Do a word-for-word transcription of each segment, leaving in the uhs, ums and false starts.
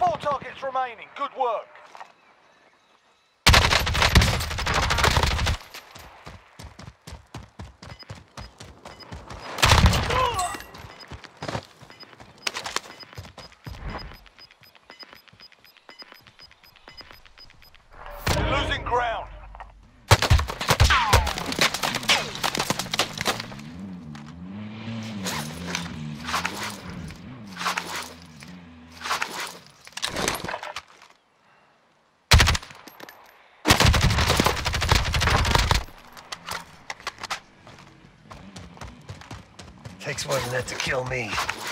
Four targets remaining. Good work. You're losing ground. Takes more than that to kill me.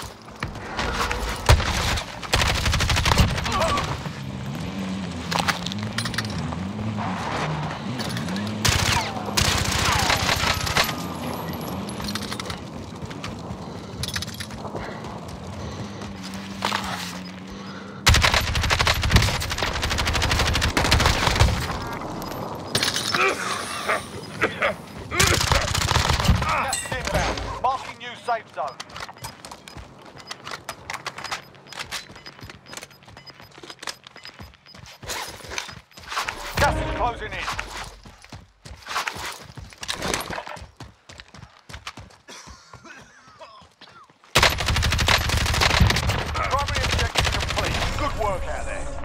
Gas is inbound. Marking new safe zone. Gas is closing in. Primary objective complete. Good work out there.